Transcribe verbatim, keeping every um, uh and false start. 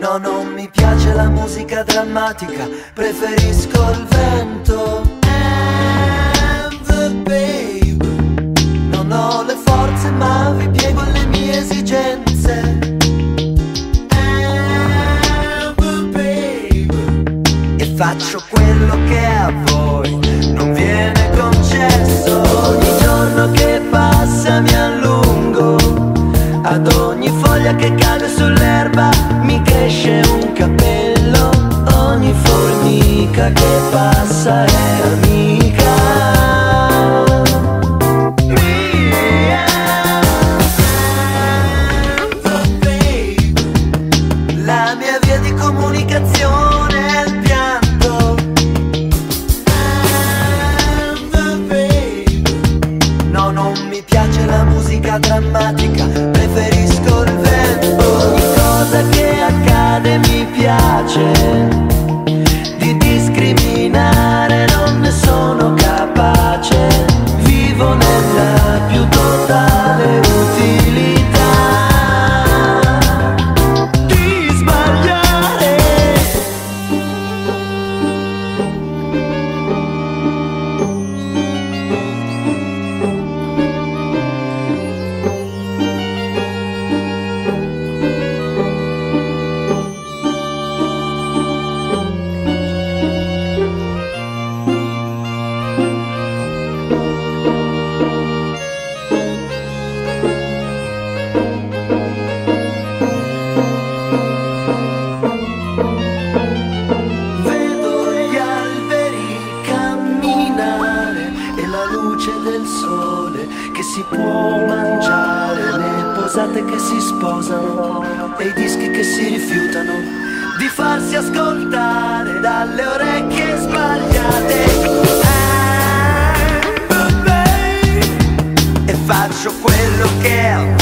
No, non mi piace la musica drammatica, preferisco il vento. And the babe. Non ho le forze ma vi piego le mie esigenze. And the babe. E faccio quello che a voi non viene concesso. Ogni giorno che passa mi allungo, ad ogni foglia che cade sull'erba mi cresce un capello. Ogni formica che passa è amica mia. La mia via di comunicazione è il pianto. No, non mi piace la musica drammatica, preferisco il vento. Ogni cosa che accade mi piace, di discriminare non ne sono capace. Vivo nella più totale utilità di sbagliare. Del sole che si può mangiare, le posate che si sposano e i dischi che si rifiutano di farsi ascoltare dalle orecchie sbagliate. And the babe. E faccio quello che